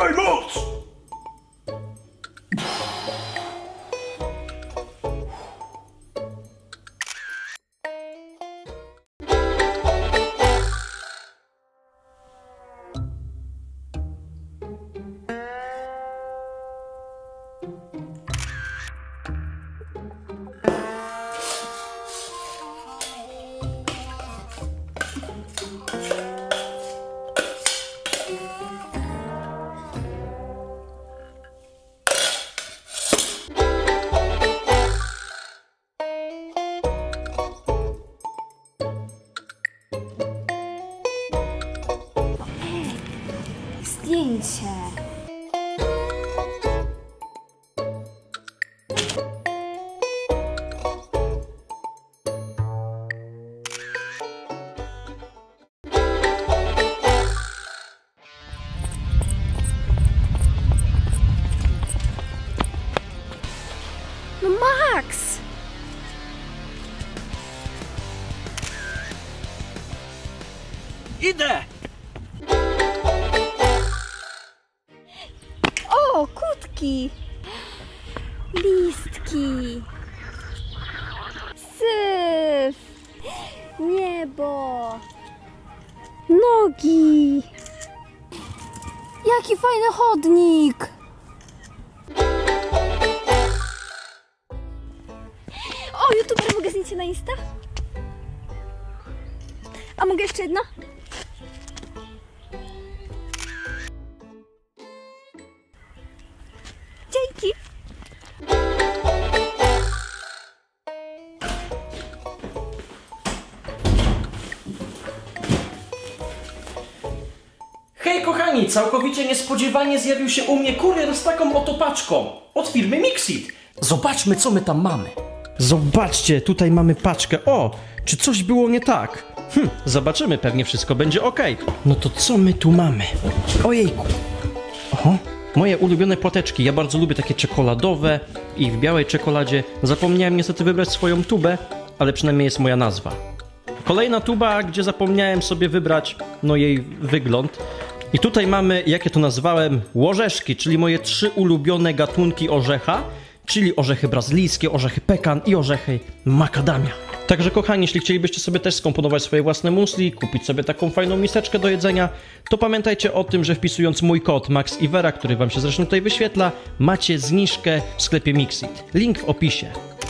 Używaj moc! Zdjęcie. No Max! Idę! O, kutki! Listki! Syf! Niebo! Nogi! Jaki fajny chodnik! O, YouTuber, mogę zdjęcie na Insta? A mogę jeszcze jedno? Dzięki! Hej kochani, całkowicie niespodziewanie zjawił się u mnie kurier z taką oto paczką od firmy Mixit. Zobaczmy, co my tam mamy. Zobaczcie, tutaj mamy paczkę. O, czy coś było nie tak? Zobaczymy, pewnie wszystko będzie ok. No to co my tu mamy? Ojejku. Oho, moje ulubione płateczki. Ja bardzo lubię takie czekoladowe i w białej czekoladzie. Zapomniałem niestety wybrać swoją tubę, ale przynajmniej jest moja nazwa. Kolejna tuba, gdzie zapomniałem sobie wybrać, no, jej wygląd. I tutaj mamy, jak ja to nazwałem, łożeszki, czyli moje 3 ulubione gatunki orzecha, czyli orzechy brazylijskie, orzechy pekan i orzechy makadamia. Także kochani, jeśli chcielibyście sobie też skomponować swoje własne musli, kupić sobie taką fajną miseczkę do jedzenia, to pamiętajcie o tym, że wpisując mój kod MaxIvera, który wam się zresztą tutaj wyświetla, macie zniżkę w sklepie Mixit. Link w opisie.